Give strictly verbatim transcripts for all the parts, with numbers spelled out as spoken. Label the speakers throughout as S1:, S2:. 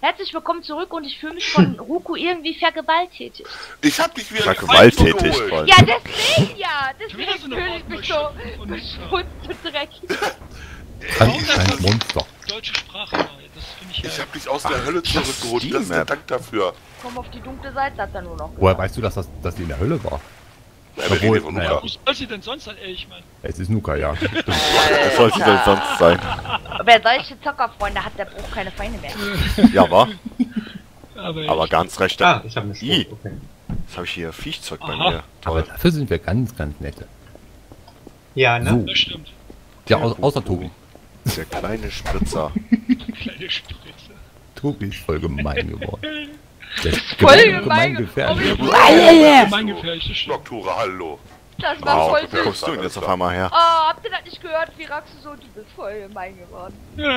S1: Herzlich willkommen zurück und ich fühle mich von Ruku irgendwie vergewalttätigt.
S2: Ich hab dich wieder
S3: vergewalttätigt voll.
S1: Ja, deswegen ja, deswegen fühle ich mich so beschmutzt und dreckig.
S4: Ein Monster.
S5: Deutsche Sprache, das finde ich ja.
S2: Ich hab dich aus der Hölle zurückgeholt, das ist der Dank dafür.
S1: Komm auf die dunkle Seite, sagt er nur noch.
S4: Woher weißt du, dass, das, dass die in der Hölle war?
S2: Ja,
S4: Obwohl,
S2: von
S4: naja.
S5: Wo soll sie denn sonst sein, ey, ich meine?
S4: Es ist Nuka, ja.
S3: Was soll sie denn sonst sein?
S1: Wer solche Zockerfreunde hat, der braucht keine Feinde mehr.
S3: Ja, war?
S5: Aber,
S3: Aber
S5: ich,
S3: ganz recht.
S6: Ah, ich habe eine
S3: I.
S6: Spur. Okay.
S3: Jetzt habe ich hier Viechzeug bei
S5: Aha.
S3: mir.
S4: Aber
S3: Toll.
S4: dafür sind wir ganz, ganz nette.
S6: Ja, ne?
S4: So.
S5: das stimmt.
S4: Ja, au außer Tobi.
S3: Der kleine Spritzer.
S5: Kleine Spritze.
S4: Tobi ist voll gemein geworden. Der ist
S1: Voll
S4: gemein,
S1: gemein.
S4: gefährlich.
S5: Mein gefährlich, das stimmt.
S2: Noctura, hallo.
S1: Das war
S3: Wow,
S1: voll
S3: wo
S1: süß.
S3: kommst du denn jetzt auf einmal her?
S1: Oh, habt ihr das nicht gehört, wie Raxe so, du bist voll gemein geworden.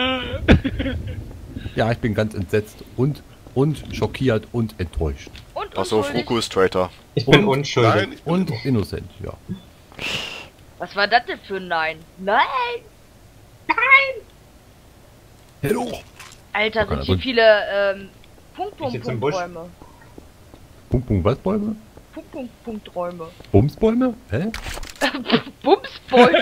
S4: Ja, ich bin ganz entsetzt und, und schockiert und enttäuscht.
S1: Und
S3: Achso,
S1: unschuldig.
S3: Fruku ist Traitor.
S6: Ich bin
S4: Und-
S6: unschuldig.
S2: Nein, ich bin
S4: Und innocent, ja.
S1: Was war das denn für ein Nein? Nein!
S4: Hallo!
S1: Alter,
S4: Kann er
S1: sind hier
S4: drin.
S1: viele ähm, Punkt,
S6: Ich
S1: Punkt,
S6: sitz im
S1: Punkt,
S6: Busch.
S1: Räume.
S4: Punkt, Punkt, was Bäume?
S1: Punkt, Punkt, Punkt, Räume.
S4: Bumsbäume? Hä?
S1: Bumsbäume?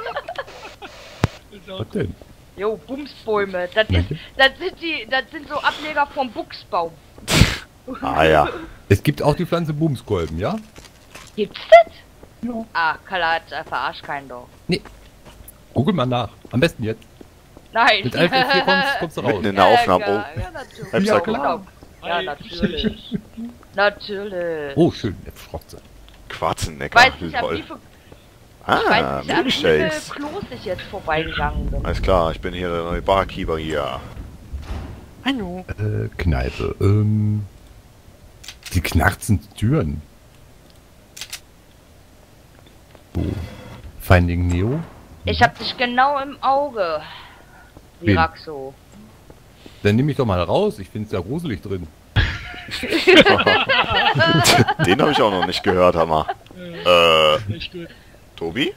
S4: Was denn?
S1: Jo, Bumsbäume. Das, ist,
S4: Welche?
S1: das, sind die, das sind so Ableger vom Buchsbaum.
S3: Ah ja.
S4: Es gibt auch die Pflanze Bumskolben, ja?
S1: Gibt's das?
S4: Ja.
S1: Ah, Kala hat äh, verarscht keinen doch.
S4: Google mal nach. Am besten jetzt.
S1: Nein.
S4: Mit Alpha vier kommst, kommst du raus.
S3: Mitten in der Aufnahme.
S1: Ja,
S3: Oh,
S1: ja, natürlich.
S3: Halb
S1: Ja,
S3: Psycho.
S1: genau. Ja,
S5: Hi.
S1: natürlich. Natürlich.
S4: Oh, schön, der Schrotze.
S1: Ich
S3: Quarzennecker.
S1: weiß nicht, an wie
S3: Lol.
S1: viel, ich
S3: Ah,
S1: weiß nicht, an wie viel
S3: Milkshakes.
S1: Klos ich jetzt vorbeigegangen bin.
S3: Alles klar, ich bin hier der neue Barkeeper hier. Hallo.
S4: Äh, Kneipe. Ähm. Die knarzen Türen. So. Finding Neo.
S1: Ich hab dich genau im Auge. Wie
S4: Wen?
S1: Raxo.
S4: Dann nehme ich doch mal raus. Ich finde es ja gruselig drin.
S3: Den habe ich auch noch nicht gehört, Hammer. Äh,
S5: Echt gut.
S3: Tobi?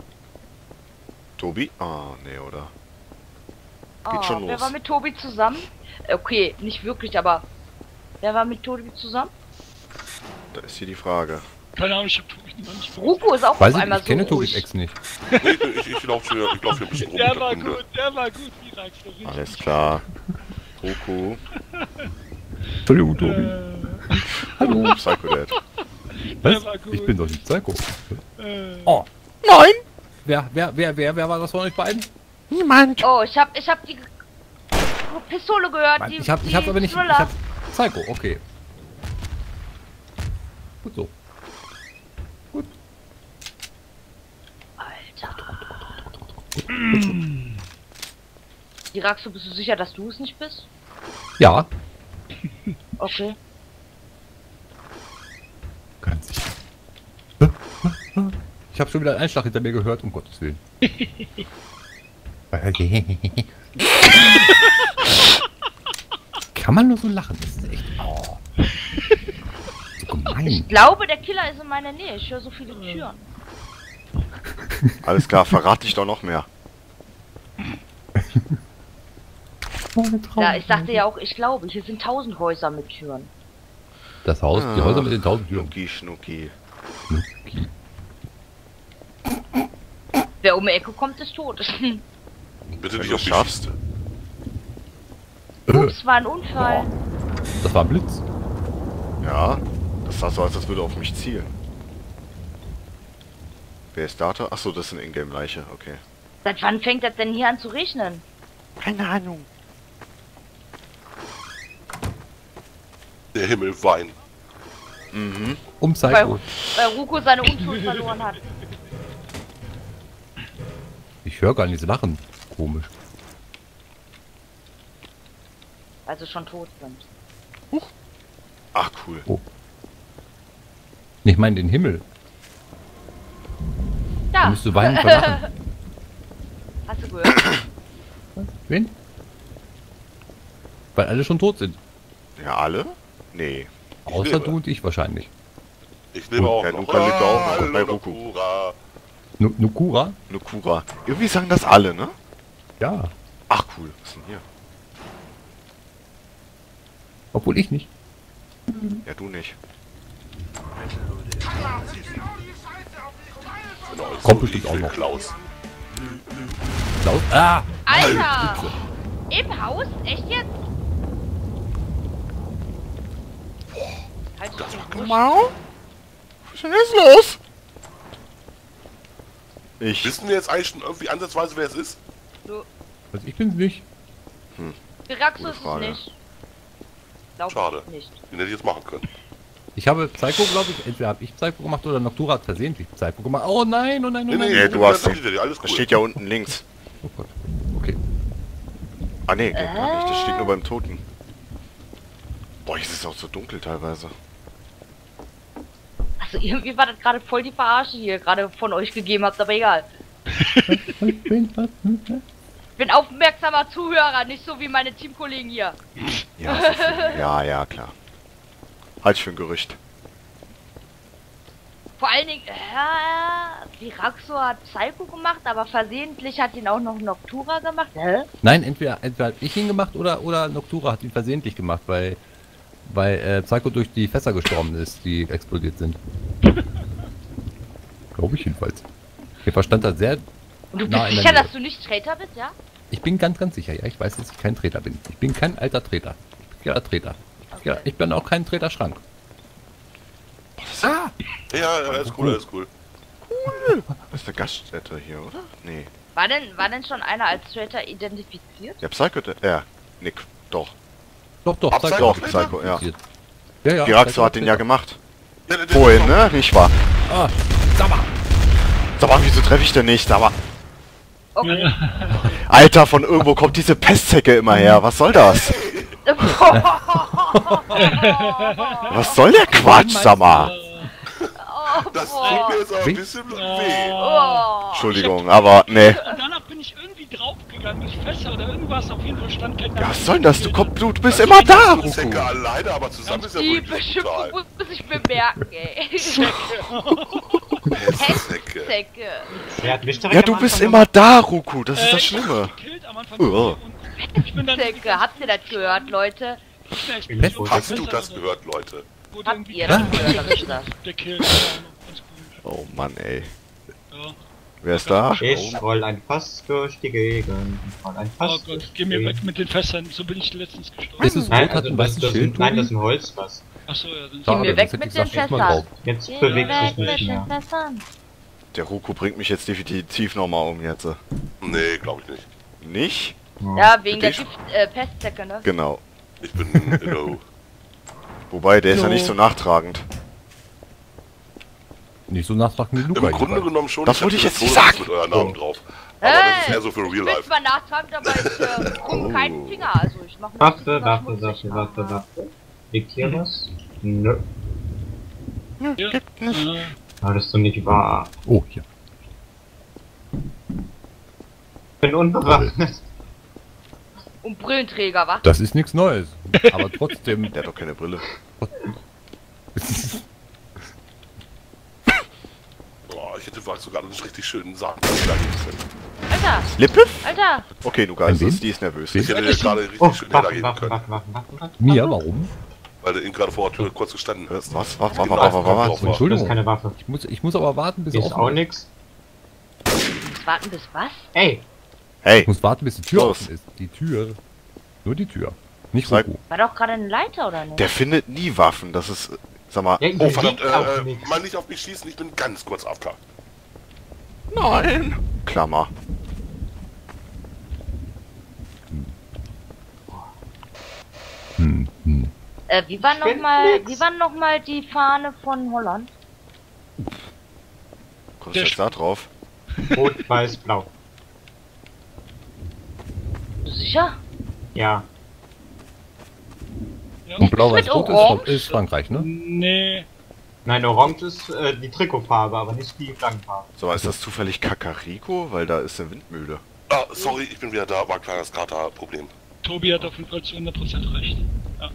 S3: Tobi? Ah, nee, oder? Geht
S1: Oh,
S3: schon
S1: wer
S3: los.
S1: war mit Tobi zusammen? Okay, nicht wirklich, aber wer war mit Tobi zusammen?
S3: Da ist hier die Frage.
S5: Keine Ahnung, ich hab Tobi noch nicht
S1: Ruko ist auch
S4: Weiß
S1: auf
S4: ich,
S1: einmal
S4: ich kenne
S1: so
S4: Tobis
S1: ruhig.
S4: Ex nicht.
S2: Nee, ich, ich laufe hier, ich lauf hier ein bisschen rum.
S5: Der
S2: in der
S5: war
S2: Runde.
S5: gut, der war gut, wie Rax. der richtig
S3: Alles
S5: gut.
S3: klar. Roku.
S4: Entschuldigung, Tobi.
S5: Äh,
S4: Hallo.
S3: Psychodad.
S4: Was?
S5: war gut.
S4: Ich bin doch nicht Psycho.
S5: äh,
S4: Oh.
S3: Nein!
S4: Wer, wer, wer, wer, wer war das von euch beiden?
S3: Niemand!
S1: Oh, ich hab, ich hab die Pistole gehört.
S4: Mann,
S1: die,
S4: ich hab, ich hab's
S1: die
S4: aber nicht. Ich
S1: Thriller.
S4: hab Psycho, okay. Gut so. Gut.
S1: Alter. Die Raxo, bist du sicher, dass du es nicht bist?
S4: Ja.
S1: Okay.
S4: Ganz sicher. Ich habe schon wieder einen Einschlag hinter mir gehört, um Gottes Willen. Kann man nur so lachen? Das ist echt. Oh. So gemein.
S1: Ich glaube, der Killer ist in meiner Nähe. Ich höre so viele Türen.
S3: Alles klar, verrate dich doch noch mehr.
S1: Ja, ich sagte ja auch, ich glaube, hier sind tausend Häuser mit Türen.
S4: Das Haus, die Häuser mit den tausend Türen.
S3: Schnucki, Schnucki.
S4: Schnucki.
S1: Wer um die Ecke kommt, ist tot.
S2: Bitte
S3: Wenn
S2: nicht
S3: du
S2: auf mich
S3: schaffst.
S4: Äh,
S1: Ups, war ein Unfall.
S4: Das war ein Blitz.
S3: Ja, das sah so aus, als würde er auf mich zielen. Wer ist Data? Achso, das ist eine Ingame-Leiche, okay.
S1: Seit wann fängt das denn hier an zu regnen?
S3: Keine Ahnung.
S2: Der Himmel weint.
S3: Mhm.
S4: Um
S1: Weil,
S4: Psycho.
S1: weil Ruko seine Unschuld verloren hat.
S4: Ich höre gar nichts lachen. Komisch.
S1: Also schon tot sind.
S3: Ach, cool.
S4: Ich meine den Himmel. Da
S1: Ja.
S4: musst du weinen vor Lachen.
S1: Hast du gehört?
S4: Wen? Weil alle schon tot sind.
S3: Ja, alle? Nee.
S4: Außer
S2: lebe.
S4: du und ich wahrscheinlich.
S2: Ich lebe auch
S3: Ja,
S2: noch.
S3: Luca lebt auch noch
S2: Hallo,
S3: bei Roku.
S2: Noctura.
S4: Nu Nukura?
S3: Nukura. Irgendwie sagen das alle, ne?
S4: Ja.
S3: Ach, cool. Was ist denn hier?
S4: Obwohl ich nicht.
S3: Ja, du nicht.
S2: Genau, so
S4: Kommt bestimmt
S2: wie
S4: auch noch.
S2: Klaus.
S4: Klaus? Ah!
S1: Alter! Im Haus? Echt jetzt? Halt
S2: Das
S1: dich
S2: war
S1: ruhig.
S3: Was ist denn jetzt los? Ich.
S2: Wissen wir jetzt eigentlich schon irgendwie ansatzweise, wer es ist?
S1: Du,
S4: Also ich bin's nicht.
S1: Firaxo
S3: Gute
S1: ist es
S3: Frage.
S1: nicht. Glaub
S2: Schade.
S1: nicht.
S2: Den hätte ich jetzt machen können.
S4: Ich habe Psycho, glaube ich, entweder habe ich Psycho gemacht oder Noctura hat versehentlich Psycho gemacht. Oh nein, oh nein, oh
S2: Nee,
S4: nein.
S2: nee,
S3: Nee,
S2: du
S3: du hast
S2: das
S3: den.
S2: dir, alles
S3: Das
S2: cool.
S3: steht ja unten links.
S4: Oh Gott. Okay.
S3: Ah nee, geht gar nicht. Das steht nur beim Toten. Boah, jetzt ist es auch so dunkel teilweise.
S1: Also irgendwie war das gerade voll die Verarsche, die ihr gerade von euch gegeben habt, aber egal. Ich bin aufmerksamer Zuhörer, nicht so wie meine Teamkollegen hier.
S3: Ja, so viel. ja, ja, klar. Halt ich für ein Gerücht.
S1: Vor allen Dingen, äh, Firaxo hat Psycho gemacht, aber versehentlich hat ihn auch noch Noctura gemacht. Hä?
S4: Nein, entweder, entweder habe ich ihn gemacht oder, oder Noctura hat ihn versehentlich gemacht, weil, weil äh, Psycho durch die Fässer gestorben ist, die explodiert sind. Glaube ich jedenfalls. Der Verstand hat sehr...
S1: Und du
S4: Na,
S1: bist
S4: in der
S1: sicher,
S4: Nähe.
S1: dass du nicht Traitor bist, ja?
S4: Ich bin ganz, ganz sicher, ja. Ich weiß, dass ich kein Treter bin. Ich bin kein alter Treter. Ich bin ja Treter.
S1: Okay.
S4: Ja, ich bin auch kein Treterschrank. Ah!
S2: Ja, ja, alles cool, alles cool.
S3: Das ist eine Gaststätte hier, oder? Nee.
S1: War denn, war denn schon einer als Traitor identifiziert?
S3: Ja, Psycho, ja. Nick, doch.
S4: Doch, doch,
S2: Ab
S4: Psycho.
S2: Psycho,
S3: Doch, Psycho, ja.
S4: Ja, ja.
S3: Firaxo
S4: Psycho
S3: hat den ja
S4: Treter.
S3: gemacht.
S2: Ja, der- der-
S3: Vorhin, ne? Nicht wahr?
S4: Ah, sag mal.
S3: Sag mal, wieso treffe ich denn nicht? Aber.
S1: Okay.
S3: Alter, von irgendwo kommt diese Pestzecke immer her. Was soll das? Was soll der Quatsch, sag mal?
S1: Oh,
S2: Das
S1: boah.
S2: tut mir jetzt aber ein
S4: Wie?
S2: bisschen weh.
S1: Oh.
S3: Entschuldigung, aber nee.
S5: Und danach bin ich irgendwie draufgegangen, durch Fässer oder irgendwas, auf jeden Fall stand kein
S3: Ja, was soll denn das? Du, komm, du, du bist immer da, Ruku.
S2: Zecke alleine, aber zusammen ist ja
S1: Die
S2: wirklich
S1: Beschimpfung
S2: brutal.
S1: muss ich bemerken, ey.
S2: Pestzecke.
S1: Zecke.
S6: Wer hat mich direkt
S3: Ja,
S6: am
S3: du bist
S6: Anfang
S3: immer da, Ruku. Das ist
S5: Äh,
S3: das
S5: ich hab
S3: Schlimme.
S5: mich gekillt am Anfang
S3: Oh.
S5: und ich bin dann
S1: Zecke, habt ihr das gehört, Leute?
S5: Ich bin
S6: Bin ich
S5: echt-
S6: wohl.
S2: Hast du das gehört, Leute?
S5: Wurde
S1: Habt
S5: irgendwie
S1: ihr das gehört, hab ich das?
S5: der Kill. Keine Ahnung, ganz komisch.
S3: Oh Mann, ey.
S5: Ja.
S3: Wer ist da?
S6: Ich roll ein Fass durch die Gegend. Ich roll ein
S5: Oh
S6: Fass
S5: Gott,
S6: durch
S5: geh
S6: die
S5: mir
S6: Gegend.
S5: weg mit den Fässern, so bin ich letztens gestorben.
S4: Ist es
S6: Nein,
S4: rot, hat
S6: also
S4: ein
S6: das,
S4: weißes
S6: das,
S4: Schild.
S6: sind, nein, das ist
S4: Tobi?
S6: ein Holzfass.
S5: Achso, ja, dann
S4: Schade,
S1: Geh mir weg
S4: sonst hätte
S1: mit
S4: ich
S1: den
S4: gesagt, erst mal
S1: Fässern.
S4: drauf.
S6: Jetzt
S1: Geh
S6: bewegt
S1: weg
S6: sich
S1: mit
S6: nicht
S1: den
S6: mehr.
S1: Fässern.
S3: Der Ruku bringt mich jetzt definitiv nochmal um jetzt.
S2: Nee, glaube ich nicht.
S3: Nicht?
S1: Ja, wegen der
S3: Dich?
S1: Gift, äh, Pestzecke, ne?
S3: Genau.
S2: Ich bin, no.
S3: Wobei, der ist ja
S1: So.
S3: nicht so nachtragend.
S4: Nicht so nachtragend wie Luca.
S2: Im Grunde
S4: jedenfalls.
S2: genommen schon.
S3: Das
S2: ich
S3: wollte
S2: hab
S3: ich jetzt
S2: eine
S3: nicht
S2: Folie
S3: sagen.
S2: mit eurem Namen drauf. Aber das ist eher so für
S1: ich
S2: Real
S1: bin
S2: Life.
S1: zwar nachtragend, aber ich äh, krumm keinen Finger, also ich mach mir
S6: Waffe,
S1: das
S6: Waffe,
S1: schmutzig.
S6: Waffe, Waffe, Waffe. Liegt hier was? Nö.
S5: Ja. Äh,
S6: Ah, das ist doch nicht wahr.
S4: Oh, hier.
S6: Ich bin unbewaffnet.
S1: Und Brillenträger, wa?
S4: Das ist nichts Neues. Aber trotzdem.
S3: Der hat doch keine Brille.
S2: Boah, ich hätte vielleicht sogar einen richtig schönen Sagen sagen können.
S1: Alter,
S3: Lippe?
S1: Alter,
S3: Okay, Luca,
S4: An
S3: ist
S4: wen?
S3: es, die ist nervös.
S4: Wen?
S2: Ich hätte dir gerade richtig
S6: Oh,
S2: schön Header
S6: Waffen,
S2: geben
S6: Waffen,
S2: können.
S6: Waffen, Waffen, Waffen, Waffen.
S4: Mia, warum?
S2: Weil du eben gerade vor der Tür kurz gestanden hast.
S3: Was? Was? Was?
S2: Genau,
S3: Was? Was?
S2: drauf
S3: Was?
S2: war.
S6: Das
S4: Entschuldigung.
S6: ist keine Waffe.
S4: Ich muss, ich muss aber warten, bis
S6: Hier
S4: er
S6: ist
S4: offen
S6: auch
S4: ist.
S6: nix.
S1: jetzt warten bis was?
S6: Ey,
S3: Hey,
S4: Ich muss warten, bis die Tür
S3: Los.
S4: offen ist. Die Tür. Nur die Tür. Nicht
S3: Sag-
S4: Ruku.
S1: War doch gerade ein Leiter, oder nicht?
S3: der findet nie Waffen. Das ist, sag mal.
S6: ja,
S2: Oh,
S6: hier
S2: verdammt,
S6: liegt auch
S2: äh, äh,
S6: nix.
S2: mal nicht auf mich schießen, ich bin ganz kurz A F K.
S3: Nein. Klammer.
S4: Hm, hm.
S1: Äh, wie war
S6: Ich find
S1: nochmal,
S6: nix.
S1: wie war noch mal die Fahne von Holland?
S3: Kommst du jetzt da drauf?
S6: Rot, weiß, blau.
S1: Bist du sicher?
S6: Ja.
S5: ja.
S4: Und blau-weiß
S1: mit
S4: rot
S1: Orange?
S4: ist, ist Frankreich, ne?
S5: Nee.
S6: Nein, orange ist äh, die Trikotfarbe, aber nicht die Flaggenfarbe.
S3: So, ist das zufällig Kakariko? Weil da ist eine Windmühle.
S2: Ah, sorry, ich bin wieder da, war ein kleines Kater-Problem.
S5: Tobi hat auf jeden Fall zu hundert Prozent recht. Ja.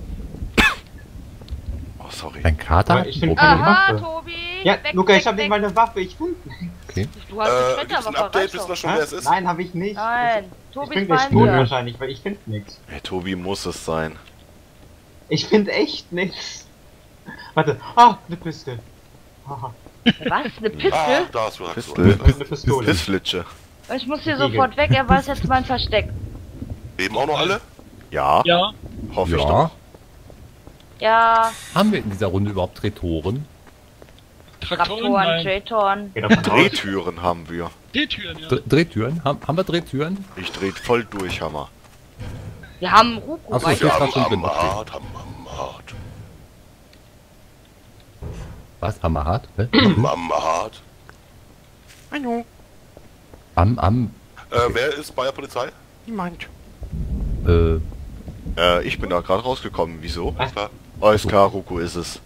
S3: Oh, sorry.
S4: Ein Kater?
S6: Aber ich find
S4: Oh,
S6: keine-
S1: Aha,
S6: Waffe.
S1: Tobi!
S6: Ja,
S1: weg,
S6: Luca,
S1: weg,
S6: ich habe
S1: weg.
S6: eben meine Waffe, ich finde
S4: okay.
S1: Du hast
S2: Äh,
S1: eine
S2: gibt's ein
S1: Schredderwaffe,
S2: Update,
S1: reicht
S2: wissen wir
S1: doch.
S2: schon, wer es ist?
S6: Nein, habe ich nicht.
S1: Nein,
S6: Ich
S1: Tobi
S6: bin
S1: ist
S6: gleich
S1: bei
S6: tot
S1: mir.
S6: wahrscheinlich, weil ich finde nichts.
S3: Hey, Tobi muss es sein.
S6: Ich finde echt nichts. Warte. Ah, eine Piste. Haha.
S1: Was? Eine Piste?
S2: Ah, da ist Wraxo.
S3: Pistol.
S6: Eine Pistole.
S3: Pistolitsche.
S1: Ich muss hier
S6: Igel.
S1: sofort weg, er weiß jetzt mein Versteck.
S2: Leben auch noch alle?
S3: Ja,
S5: Ja,
S3: hoffe ich
S4: Ja.
S3: doch.
S1: Ja,
S4: Haben wir in dieser Runde überhaupt Traktoren?
S5: Traktoren,
S1: Raptoren,
S5: nein.
S1: J-Toren.
S6: Geh davon aus.
S3: Drehtüren haben wir.
S5: D-Türen, ja.
S4: Dr- Drehtüren? Haben, haben wir Drehtüren?
S3: Ich dreht voll durch, Hammer.
S1: Wir haben Ruku,
S4: Ach so,
S1: weißt
S4: okay.
S1: du?
S2: Ja,
S4: war
S2: am,
S4: schon drin,
S2: am
S4: okay.
S2: hart, am, am hart.
S4: Was? Hammerhart? Hä?
S2: Am, am hart.
S3: Hallo.
S4: Am, am,
S2: Äh, wer ist bei der Polizei?
S3: Niemand.
S4: äh,
S3: Äh, ich bin da gerade rausgekommen. Wieso?
S6: Was?
S2: Klar.
S3: Alles klar, Ruku ist es.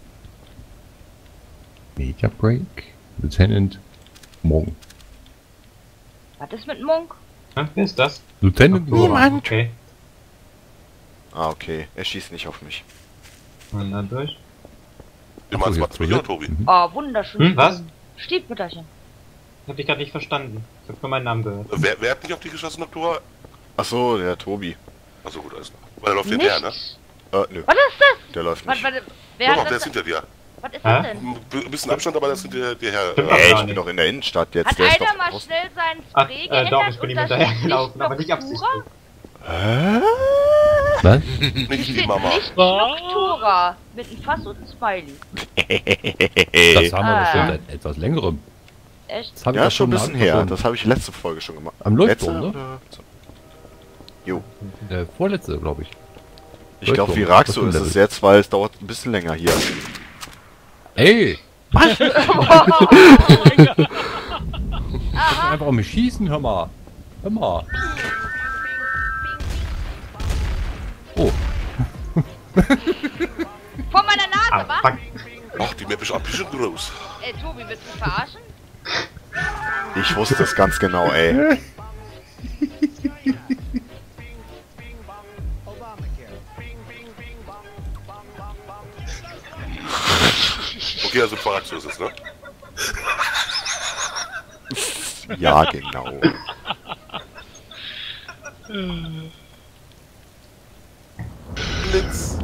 S4: Media Break, Lieutenant Monk.
S1: Was ist mit Monk?
S6: Hm, wer ist das?
S4: Lieutenant Monk.
S6: Okay.
S3: Ah, okay. Er schießt nicht auf mich.
S6: Und dann durch.
S2: Du
S4: Ach so,
S2: meinst
S4: hier,
S2: Mats mich oder Tobi?
S4: Mhm.
S1: Oh, wunderschön.
S6: Hm, was?
S1: Stiefmütterchen.
S6: Hab ich gerade nicht verstanden. Ich hab nur meinen Namen gehört.
S2: Äh, Wer, wer hat nicht auf dich geschossen, Noctura?
S3: Ach so, der Tobi.
S2: Achso, gut, alles klar. Weil er läuft hinterher, ne?
S1: Nichts.
S3: Äh, nö.
S1: Was ist das?
S3: Der läuft
S1: Warte,
S3: nicht.
S1: warte, wer
S2: Doch,
S1: hat
S2: der ist
S1: das?
S2: hinter dir.
S1: Was ist
S6: Hä?
S1: das denn?
S2: Ein bisschen Abstand, aber der ist hinter dir her.
S6: Stimmt
S2: Äh,
S6: auch
S3: Ey,
S6: gar
S3: ich bin
S6: nicht.
S3: doch in der Innenstadt jetzt.
S1: Hat
S3: der ist
S1: einer
S3: doch
S1: mal
S3: draußen.
S1: schnell seinen
S6: Ach,
S1: Spray
S6: äh,
S1: geändert
S6: doch, ich bin
S1: und
S6: ihm
S1: da
S6: hinterher
S1: steht
S6: gelaufen, aber nicht
S1: Noctura?
S6: absichtlich.
S3: Hä?
S4: Was?
S2: nicht die
S1: Steht
S2: Mama.
S1: nicht
S5: Was?
S1: Noctura. Mit einem Fass und einem Smiley.
S4: Das haben wir
S1: Ah.
S4: doch schon seit etwas längerem.
S1: Echt?
S4: Das habe ich
S3: Ja,
S4: doch
S3: ist schon ein bisschen her.
S4: schon-
S3: Das habe ich letzte Folge schon gemacht.
S4: Am Leuchtturm,
S3: Letzte,
S4: ne?
S3: oder? Jo.
S4: Äh, vorletzte, glaube ich.
S3: Ich glaube, wie
S4: Leuchtturm.
S3: Raxo
S4: Das
S3: ist
S4: ist
S3: es jetzt, weil es dauert ein bisschen länger hier.
S4: Ey!
S1: Aha,
S4: Einfach um mich schießen, hör mal. Hör mal. Oh,
S1: vor meiner Nase,
S6: Ah,
S1: was?
S6: fuck.
S2: Ach, die Map ist ein bisschen groß.
S1: Ey, Tobi, willst du mich verarschen?
S3: Ich wusste es ganz genau, ey.
S2: Okay, also Veraxo ist es, ne?
S3: Ja, genau.
S2: Blitz.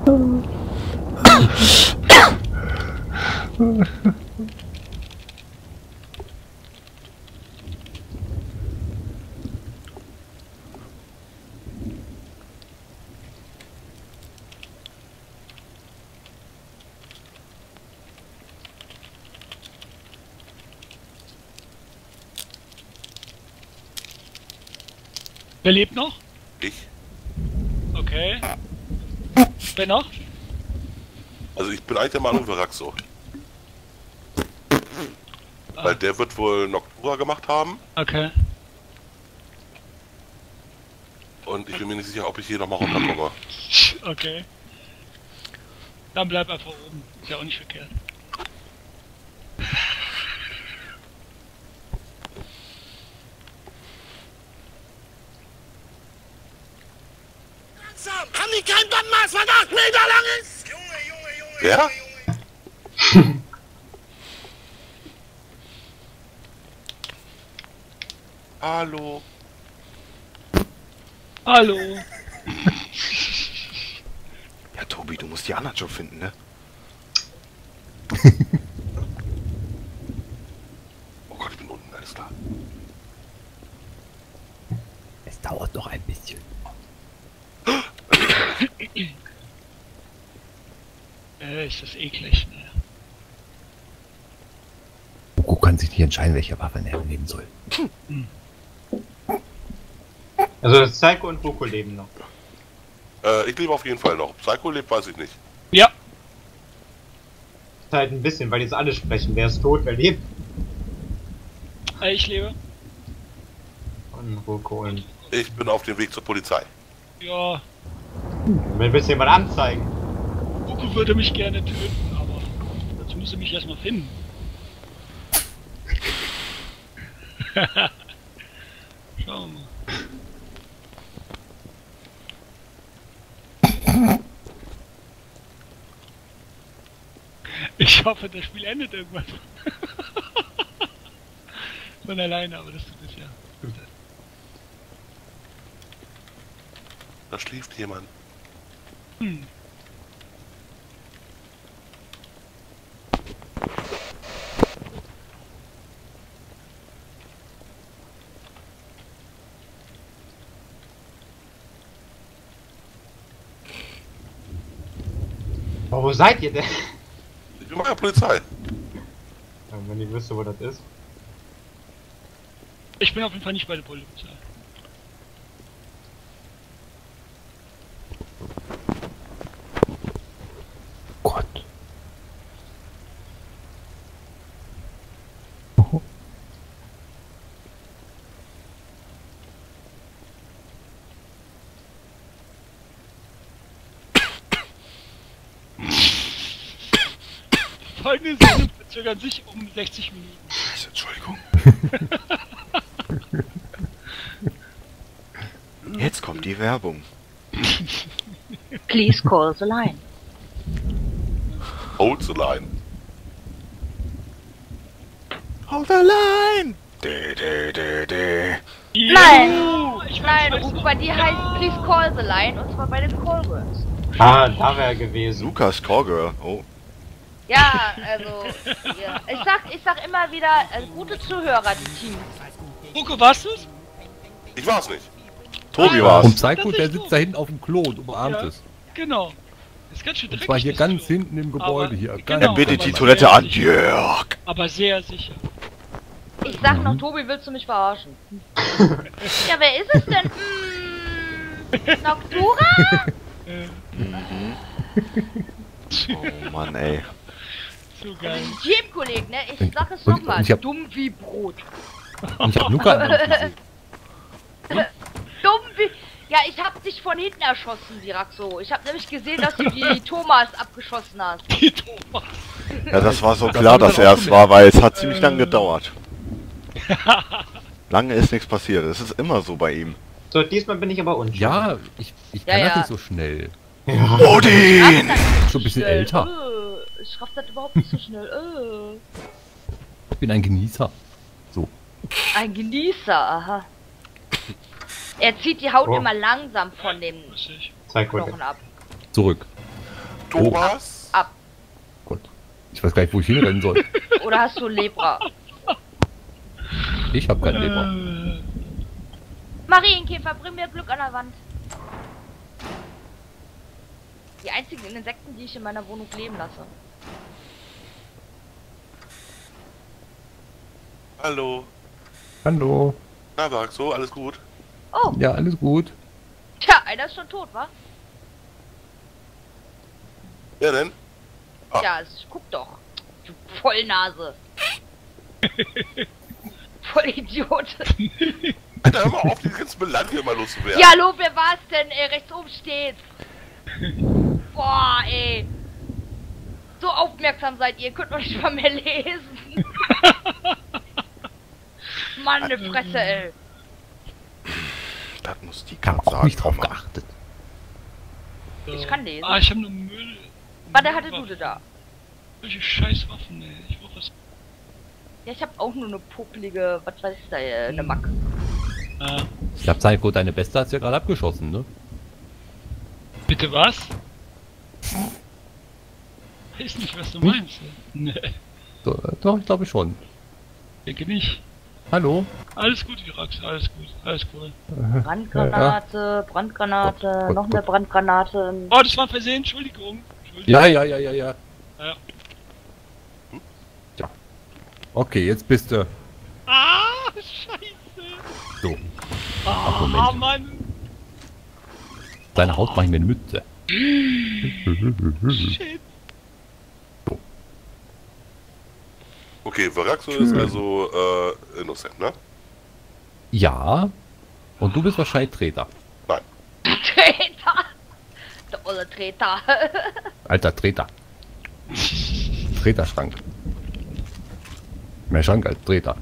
S5: Wer lebt noch?
S2: Ich.
S5: Okay. Wer noch?
S2: Also ich bin eigentlich der Meinung Veraxo. Weil der wird wohl Noctura gemacht haben.
S5: Okay.
S2: Und ich bin mir nicht sicher, ob ich hier nochmal runterkomme.
S5: Okay. Dann bleib einfach oben. Ist ja auch nicht verkehrt.
S7: Haben die kein Bandmaß, was acht Meter lang ist? Junge, Junge, Junge.
S2: Wer? Hallo.
S5: Hallo.
S3: Ja, Tobi, du musst die anderen schon finden, ne?
S2: Oh Gott, ich bin unten, alles klar.
S4: es dauert noch ein bisschen.
S5: Äh, ist das eklig, ne?
S4: Goku kann sich nicht entscheiden, welche Waffe er nehmen soll.
S6: Also das Psycho und Boko leben noch.
S2: Äh, ich lebe auf jeden Fall noch. Psycho lebt, weiß ich nicht.
S5: Ja.
S6: Ist halt ein bisschen, weil jetzt alle sprechen. Wer ist tot, wer lebt?
S5: Äh, Ich lebe.
S6: Und Boko und...
S2: Ich bin auf dem Weg zur Polizei.
S5: Ja.
S6: Wenn willst du jemand anzeigen?
S5: Goku würde mich gerne töten, aber dazu muss er mich erstmal finden. Schauen wir mal. Ich hoffe, das Spiel endet irgendwann. Von alleine, aber das tut es ja. Gut.
S2: Da schläft jemand.
S5: Hm.
S6: Oh, wo seid ihr denn?
S2: Ich bin bei der Polizei.
S6: Ja, wenn ihr wisst, wo das ist.
S5: Ich bin auf jeden Fall nicht bei der Polizei.
S4: Gott.
S5: Folgende Sendung verzögert sich um sechzig Minuten.
S3: Entschuldigung. Jetzt kommt die Werbung.
S1: Please call the line.
S2: Hold the line.
S3: Hold the line! De, de, de, de.
S1: Nein!
S5: Ich
S1: Nein,
S5: weiß
S1: Ruf,
S5: noch.
S1: bei dir heißt Please call the line und zwar bei den Callgirls.
S6: Ah, da wäre er gewesen.
S3: Lukas Callgirl. Oh.
S1: Ja, also, ja. Ich sag, ich sag immer wieder, äh, gute Zuhörer, die Teams.
S5: Ruko, warst du's?
S2: Ich war's nicht.
S3: Tobi
S4: Und
S3: war's.
S4: Psycho,
S5: Das
S4: der
S5: ist
S4: sitzt
S5: so.
S4: da hinten auf dem Klo und umarmt
S5: Ja.
S4: es.
S5: Genau. Das ist ganz schön
S4: Und
S5: dreckig.
S4: zwar hier
S5: das
S4: ganz
S5: Klo.
S4: hinten im Gebäude
S5: Aber-
S4: hier.
S5: genau.
S4: Ganz
S3: Er bittet die
S5: aber
S3: Toilette
S5: sehr
S3: an.
S5: sicher.
S3: Jörg.
S5: Aber sehr sicher.
S1: Ich sag noch, Tobi, willst du mich verarschen? Ja, wer ist es denn? Hm, Noctura?
S3: Oh Mann, ey.
S5: So geil.
S1: Teamkollegen, ne? Ich sag es
S4: Und-
S1: nochmal,
S4: und ich hab-
S1: dumm wie Brot.
S4: Und ich hab Luca noch gesehen.
S1: Dumm wie... Ja, ich hab dich von hinten erschossen, Viraxo. Ich hab nämlich gesehen, dass du die Thomas abgeschossen hast.
S5: Die Thomas.
S3: Ja, das war so
S4: Das
S3: klar,
S4: hab ich
S3: dass
S4: dann
S3: er
S4: auch
S3: es war, weil es hat ziemlich lang gedauert. Lange ist nichts passiert. Es ist immer so bei ihm.
S6: So, diesmal bin ich aber unschuldig.
S4: Ja, ich, ich
S1: Ja,
S4: kann
S1: ja.
S4: das nicht so schnell.
S6: Ja.
S3: Odin!
S1: Raff das
S4: Schon ein bisschen
S1: schnell.
S4: älter.
S1: Äh, ich raff das überhaupt nicht so schnell. Äh.
S4: Ich bin ein Genießer. So.
S1: Ein Genießer, aha. Er zieht die Haut
S6: Oh.
S1: immer langsam von dem
S5: Lustig.
S6: Zeig kurz.
S1: Knochen ab.
S4: Zurück.
S2: Thomas?
S1: Ab.
S4: Gott. Ich weiß gar nicht, wo ich hinrennen soll.
S1: Oder hast du Lepra?
S4: Ich hab kein Leber.
S5: Äh,
S1: Marienkäfer, bring mir Glück an der Wand. Die einzigen Insekten, die ich in meiner Wohnung leben lasse.
S2: Hallo.
S4: Hallo.
S2: Na, sag so, alles gut?
S1: Oh,
S4: Ja, alles gut.
S1: tja, einer ist schon tot, wa?
S2: Wer denn? Ah.
S1: Ja, also, guck doch. Du Vollnase. Vollidiot.
S2: Alter, hör mal auf, die ganzen Belange hier mal loszuwerden.
S1: Ja, hallo, wer war's denn? Ey, rechts oben steht. Boah, ey. So aufmerksam seid ihr, könnt noch nicht mal mehr lesen. Mann, ne Fresse, ey.
S3: Das muss die
S4: Hab
S3: Katze
S4: auch
S3: sagen.
S4: nicht drauf
S3: Mama.
S4: geachtet.
S5: so.
S1: Ich kann lesen.
S5: Ah, ich hab nur Müll.
S1: Warte, hatte
S5: Müllwaffen.
S1: du da?
S5: Welche scheiß Waffen, ey. Ich brauch was.
S1: Ja, ich hab auch nur eine popelige, was weiß ich da, äh, eine Mack.
S5: Ah,
S4: Ich hab Psycho, deine Beste hat's ja gerade abgeschossen, ne?
S5: bitte was? Weiß nicht, was du meinst. Ne,
S4: So, äh, doch, ich glaube schon.
S5: denke nicht.
S4: Hallo?
S5: Alles gut, Irax, alles gut, alles cool.
S1: Brandgranate, Brandgranate,
S4: Gott, Gott,
S1: noch eine
S4: Gott.
S1: Brandgranate.
S5: Oh, das war ein Versehen, Entschuldigung. Entschuldigung.
S4: Ja, ja, ja, ja, ja.
S5: Ja.
S4: Tja. Okay, jetzt bist du.
S5: Ah, scheiße.
S4: So.
S5: Ah,
S4: Moment.
S5: Mann.
S4: Deine Haut mach ich mir eine Mütze.
S5: Shit.
S2: Okay, Viraxo ist also äh, innocent, ne?
S4: Ja. Und du bist wahrscheinlich Treter.
S1: Treter! Der olle Treter.
S4: Alter Treter. Treterschrank. Mehr Schrank als Treter.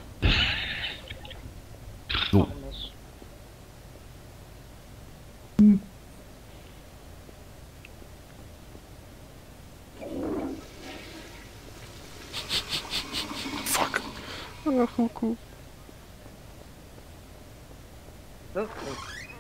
S4: So.
S1: Warum nicht?
S2: Fuck.
S1: Wirklich.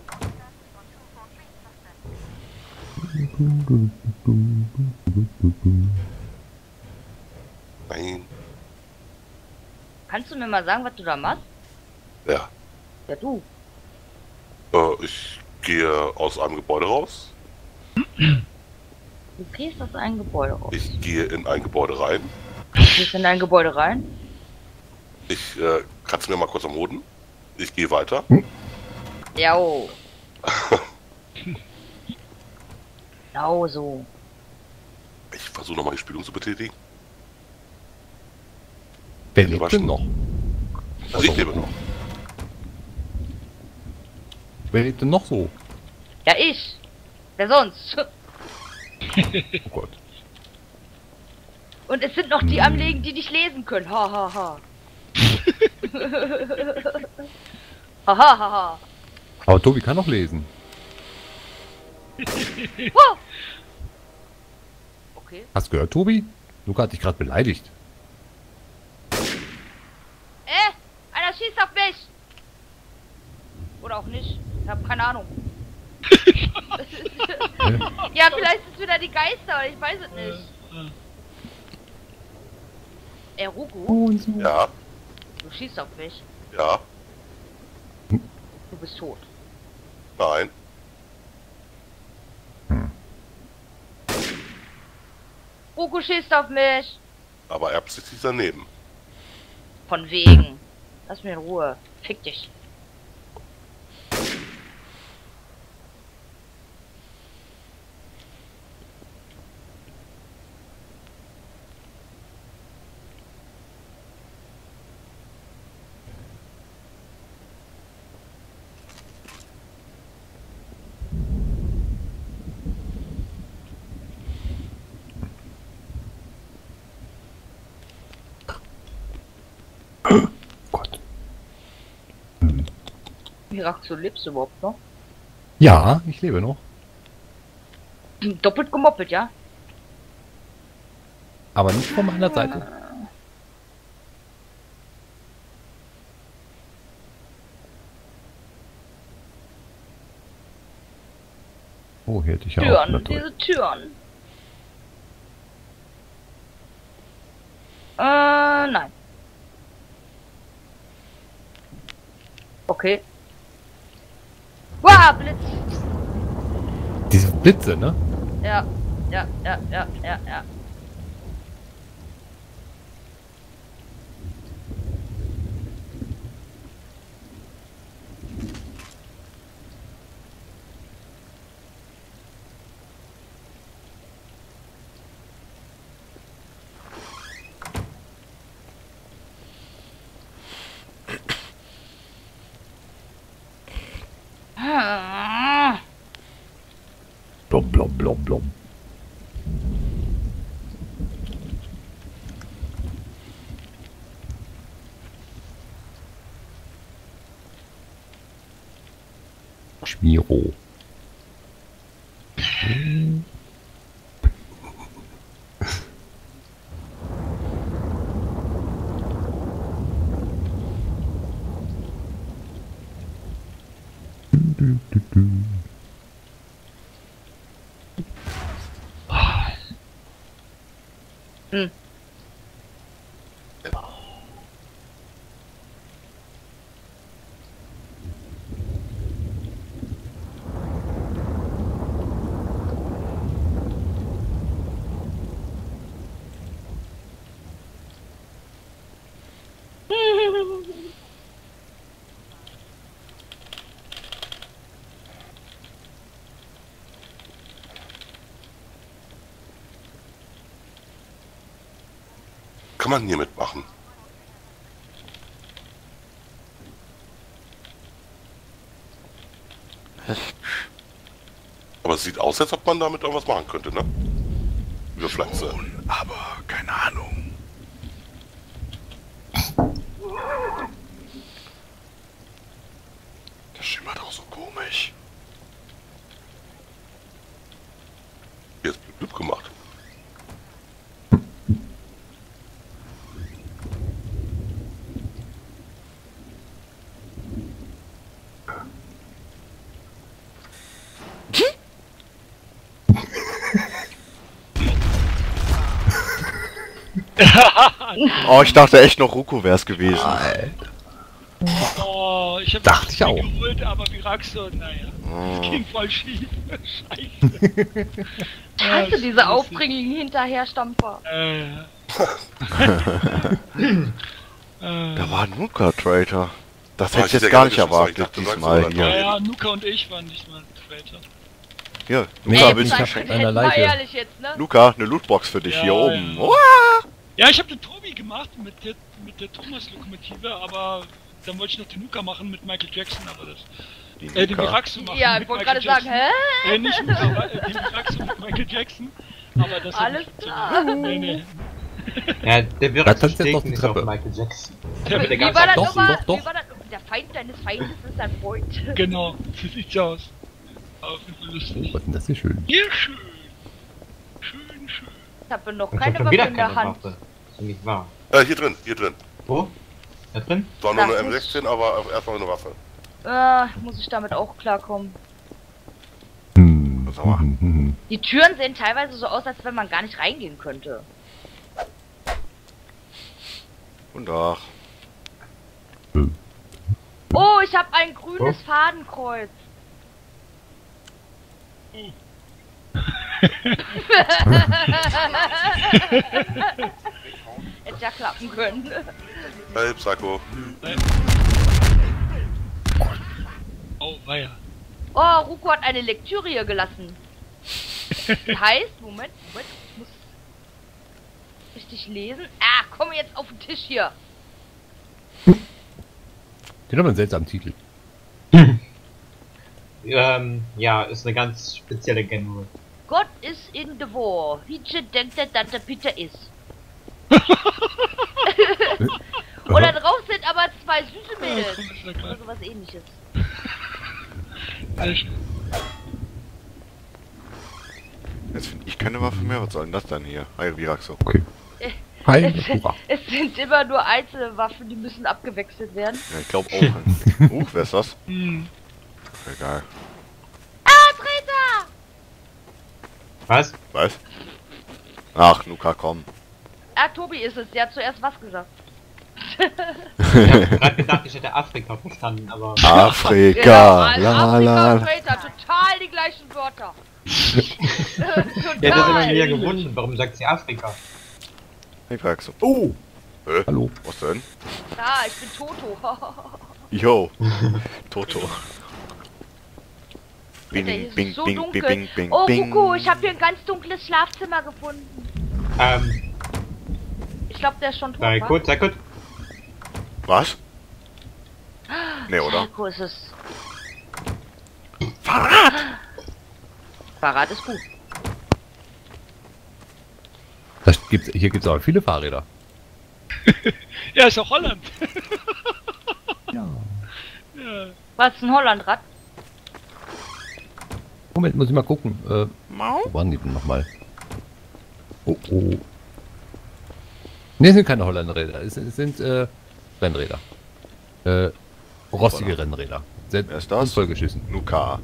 S2: Nein.
S1: Kannst du mir mal sagen, was du da machst?
S2: Ja.
S1: Ja, du.
S2: Äh, ich gehe aus einem Gebäude raus.
S1: Du gehst aus einem Gebäude raus.
S2: Ich gehe in ein Gebäude rein.
S1: Du gehst in ein Gebäude rein.
S2: Ich äh, kratze mir mal kurz am Hoden. Ich gehe weiter.
S1: Ja. Oh. Genau so.
S2: Ich versuche nochmal die Spülung zu betätigen.
S4: Wer lebt denn noch?
S2: Also ich lebe noch.
S4: Wer lebt denn noch so?
S1: Ja, ich. Wer sonst?
S4: Oh Gott.
S1: Und es sind noch die am Legen, die nicht lesen können. Ha ha ha. Ha ha ha ha.
S4: Aber Tobi kann noch lesen.
S1: Wow. Okay.
S4: Hast du gehört, Tobi? Luca hat dich gerade beleidigt.
S1: Äh, einer schießt auf mich. Oder auch nicht. Ich hab keine Ahnung. Ja, vielleicht sind es wieder die Geister, ich weiß es nicht. Ey, Ruku,
S2: Ja,
S1: du schießt auf mich.
S2: ja,
S1: Du bist tot.
S2: nein.
S1: Ruku schießt auf mich.
S2: Aber er absichtlich daneben.
S1: Von wegen. Lass mich in Ruhe. Fick dich.
S4: Gott.
S1: Mirax, du lebst überhaupt noch?
S4: Ja, ich lebe noch.
S1: Doppelt gemoppelt, ja?
S4: Aber nicht von meiner Seite. Oh, hier hätte ich ja auch
S1: Türen,
S4: natürlich.
S1: diese Türen. Äh, nein. Okay. Wow, Blitz!
S4: Diese Blitze, ne?
S1: Ja, ja, ja, ja, ja, ja. Ah.
S4: Blom, blom, blom, blom. Schmiro.
S1: Hm.
S2: Kann man hier mitmachen? Aber es sieht aus, als ob man damit irgendwas machen könnte, ne? Über Pflanze.
S3: Aber keine Ahnung. Das schimmert auch so komisch.
S2: Jetzt blub gemacht.
S3: Oh, ich dachte echt noch Ruko wär's gewesen.
S5: Oh, ich hab
S4: Dachte ich auch.
S5: geholt, aber wie Raxo, naja. Das ging voll schief. Scheiße.
S1: Ich
S5: Ja,
S1: hasse
S5: das
S1: diese
S5: ist
S1: aufdringlichen Hinterherstampfer.
S5: Äh, äh,
S3: Da war ein Nuka-Trader. Das
S2: Oh,
S3: hätte
S2: ich
S3: ich
S2: hätte
S3: jetzt gar nicht
S2: gerne geschossen,
S3: erwartet
S2: ich dachte, du sagst
S3: diesmal
S2: sogar
S5: ja,
S3: hier.
S5: ja, Nuka und ich waren nicht mal Traitor.
S3: Hier,
S4: Nee,
S3: Luca,
S4: ich
S3: willst du
S4: hab-
S1: Jetzt
S3: schenken?
S4: an der
S1: mal
S4: Leiche.
S1: ehrlich jetzt, ne?
S3: Luca, eine Lootbox für dich
S5: Ja,
S3: hier oben.
S5: ja.
S3: Oh,
S5: Ja, ich habe den Tobi gemacht mit der, mit der Thomas-Lokomotive, aber dann wollte ich noch den Nuka machen mit Michael Jackson, aber das.
S3: die
S5: Äh, den
S3: Luca.
S5: Viraxo machen.
S1: Ja,
S5: mit
S1: ich wollte
S5: Michael
S1: gerade sagen,
S5: Jackson.
S1: hä?
S5: Äh, nicht Nuka, aber, äh, den Viraxo mit Michael Jackson. Aber das hat
S1: Alles
S5: nicht
S1: klar.
S5: funktioniert. Nee, nee.
S6: Ja, der
S4: Da
S6: Virax
S4: tanzt jetzt noch
S6: steht
S4: die
S6: nicht auf
S4: Treppe.
S6: Michael Jackson.
S5: Ja,
S6: Mit der
S1: Wie
S6: ganzen
S1: war das
S4: Doch,
S1: nochmal?
S4: doch, doch.
S1: Wie war das? Der Feind deines Feindes ist ein Freund.
S5: Genau, so sieht's aus. Auf jeden Fall
S4: Oh,
S5: lustig.
S4: was ist denn das hier schön?
S5: Hier schön. Schön, schön.
S1: Ich habe noch
S6: Und
S1: keine
S6: schon
S1: Waffe
S6: wieder
S1: in der
S6: keine
S1: Hand.
S6: Waffe. Ist doch nicht wahr.
S2: Äh, hier drin, hier drin.
S6: Wo? Da drin?
S2: Zwar nur
S1: Sag
S2: eine M
S1: nicht.
S2: sechzehn, aber erstmal eine Waffe.
S1: Äh, muss ich damit auch klarkommen.
S4: Hm.
S3: Sag mal.
S4: hm, hm, hm.
S1: Die Türen sehen teilweise so aus, als wenn man gar nicht reingehen könnte.
S3: Guten Tag.
S1: Oh, ich habe ein grünes
S6: Oh.
S1: Fadenkreuz. Hätte ja klappen können.
S2: Hey, Psycho.
S5: Oh, weia.
S1: Oh, Ruko hat eine Lektüre hier gelassen. Heißt, Moment, Moment, ich muss richtig lesen. Ah, komm jetzt auf den Tisch hier.
S4: Den haben einen seltsamen Titel.
S6: Ähm, ja, ist eine ganz spezielle Genre.
S1: Gott ist in the war. Hietsche denkt er, dass der Peter ist. Und da drauf sind aber zwei süße Mädels.
S5: komm, ist ja klar.
S1: Oder sowas ähnliches.
S5: Alles schön.
S3: Jetzt finde ich keine Waffe mehr. Was soll denn das dann hier? Hi, Viraxo.
S4: Okay. Hi,
S1: Es,
S4: Hurra.
S1: es sind immer nur einzelne Waffen, die müssen abgewechselt werden.
S3: Ja, ich glaube auch. Huch, wer ist das?
S5: Hm.
S3: Egal.
S1: Ah, Treter!
S6: Was?
S3: Was? Ach, Luca, komm.
S1: Ah, Tobi ist es. Der hat zuerst was gesagt.
S6: Ich hab grad gedacht, ich hätte Afrika verstanden, aber...
S3: Afrika.
S1: also
S3: La,
S1: Afrika
S3: la,
S1: und
S3: la.
S1: Traitor, total die gleichen Wörter.
S6: Ja, das ist immer
S1: total.
S6: wieder gewundert. Warum sagt sie Afrika?
S3: Hey, Viraxo.
S4: Oh,
S3: Hä?
S4: hallo.
S3: Was denn?
S1: Ja, ich bin Toto.
S3: Yo. Toto.
S1: Alter, hier
S3: Bing,
S1: ist
S3: bing,
S1: so
S3: bing,
S1: dunkel.
S3: bing, bing,
S1: Oh,
S3: bing.
S1: Ruko, ich habe hier ein ganz dunkles Schlafzimmer gefunden.
S6: Ähm,
S1: Ich glaube, der ist schon tot.
S6: sei
S1: wa?
S6: gut, sei gut.
S3: Was? Nee, oder?
S1: Ruko ist es.
S3: Fahrrad!
S1: Fahrrad ist gut.
S4: Das gibt's, hier gibt es auch viele Fahrräder.
S5: Ja, ist auch Holland.
S4: Ja.
S5: Ja.
S1: Was ist ein Hollandrad?
S4: Moment, muss ich mal gucken. Äh,
S3: Mau?
S4: wo waren die denn nochmal? Oh, oh. Ne, es sind keine Hollandräder. Es, es sind äh, Rennräder. Äh, rostige Rennräder. Sehr
S3: Wer ist das?
S4: vollgeschissen.
S3: Luca.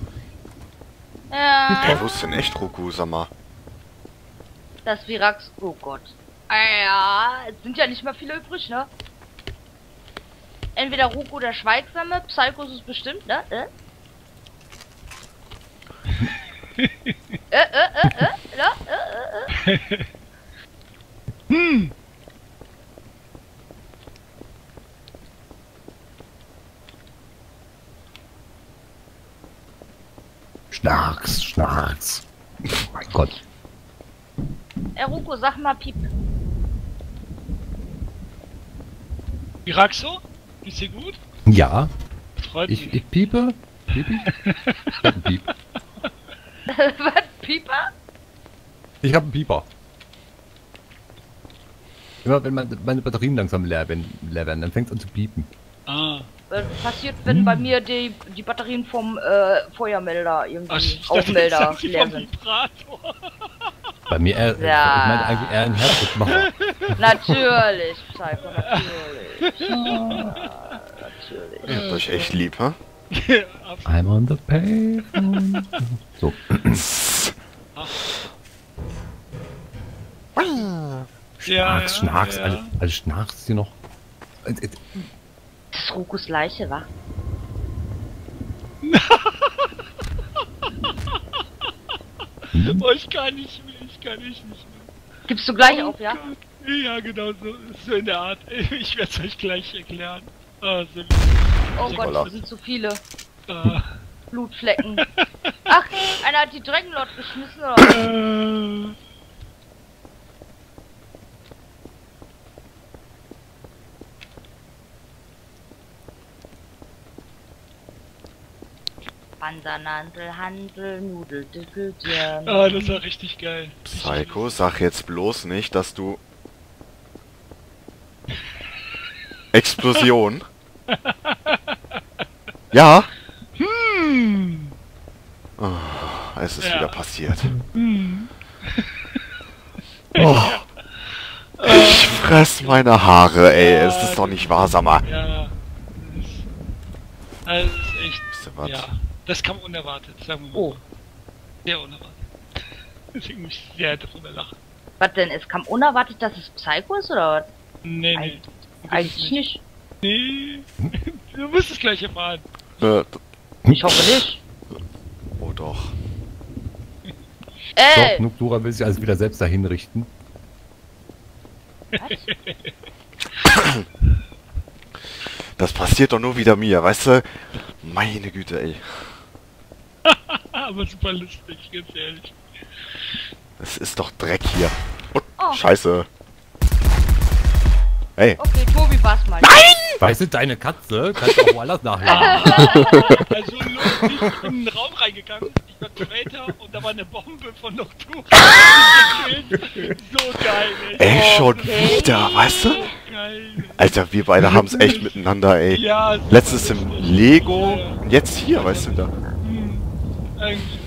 S1: Ja,
S3: Ey, wo ist denn echt Roku, sag mal?
S1: das Virax. Oh Gott. Ah ja, es sind ja nicht mehr viele übrig, ne? Entweder Ruko der Schweigsame, Psycho ist es bestimmt, ne? Äh? äh, äh, äh, äh, ja, äh, äh, äh.
S5: Hm.
S4: Schnarks, Schnarks. Oh mein Gott.
S1: Äh, Ruko, sag mal Piep.
S5: Viraxo? Ist dir gut?
S4: Ja,
S5: Freut
S4: ich,
S5: mich.
S4: ich piepe. Piep ich? Ich hab einen Piep.
S1: Was? Pieper?
S4: Ich hab einen Pieper. Immer wenn meine, meine Batterien langsam leer werden, leer werden dann fängt es an zu piepen.
S5: Ah.
S1: Äh, passiert, wenn bei mir die, die Batterien vom äh, Feuermelder irgendwie,
S5: Ach, ich dachte,
S1: Rauchmelder
S5: das ist
S1: leer
S5: vom
S1: sind.
S5: Vibrator.
S4: Bei mir eher,
S1: Ja.
S4: ich meine eigentlich eher ein Herzrhythmacher.
S1: Natürlich, Psycho, natürlich. Ja, natürlich.
S3: Ihr habt euch echt lieb, hä?
S4: I'm on the pavement. So. Schnarks, Schnarks,
S5: ja.
S4: alle, alle Schnarks hier noch. Äh, äh,
S1: Das ist Rukos Leiche, wa?
S5: Oh, ich kann nicht mehr, ich kann nicht mehr.
S1: Gibst du gleich
S5: Oh
S1: auf, ja?
S5: Gott. Ja, genau so, so in der Art. Ich werde es euch gleich erklären. Ah, so
S1: Oh
S5: Sehr
S1: Gott,
S3: gut.
S1: das sind zu viele
S5: ah.
S1: Blutflecken. Ach, einer hat die Dragonlord geschmissen, oder?
S5: Äh,
S1: Panzernandel, Handel, Nudel, Dickelchen.
S5: ah, das war richtig geil. Richtig
S3: Psycho, sag jetzt bloß nicht, dass du... Explosion. Ja?
S5: Hm.
S3: Oh, es ist
S5: Ja.
S3: wieder passiert.
S5: Hm.
S3: Oh. Ich fress meine Haare, ey. Es ist doch nicht wahr, sag mal.
S5: Ja. Das ist, also das ist echt.
S3: Wisst ihr was?
S5: Ja. Das kam unerwartet, sagen wir mal.
S1: Oh.
S5: so. Sehr unerwartet. Deswegen muss ich sehr darüber lachen.
S1: Was denn? Es kam unerwartet, dass es Psycho ist, oder was?
S5: Nee, nee.
S1: Eig
S5: Du wirst es
S1: Eigentlich nicht.
S5: Nee. Du wirst es gleich erfahren.
S3: Äh,
S1: Ich hoffe nicht.
S3: oh doch.
S1: Ey!
S4: Doch, Nukdura will sich also wieder selbst dahin richten.
S3: Das passiert doch nur wieder mir, weißt du? Meine Güte, ey.
S5: Aber super lustig, ganz ehrlich.
S3: Es ist doch Dreck hier. Oh,
S1: Oh.
S3: Scheiße. Hey.
S1: Okay, Tobi, war's mal.
S4: Weißt du, deine Katze kannst du auch woanders nachladen.
S5: Also lustig, ich bin in den Raum reingegangen, ich war Traitor und da war eine Bombe von Nocturne. So geil, ey.
S3: Ey, schon
S1: Okay.
S3: wieder, weißt du?
S5: So geil.
S3: Alter, wir beide haben's echt miteinander, ey.
S5: Ja,
S3: Letztes im
S5: lustig.
S3: Lego
S5: Ja.
S3: und jetzt hier, weißt du da.
S5: Hm. Irgendwie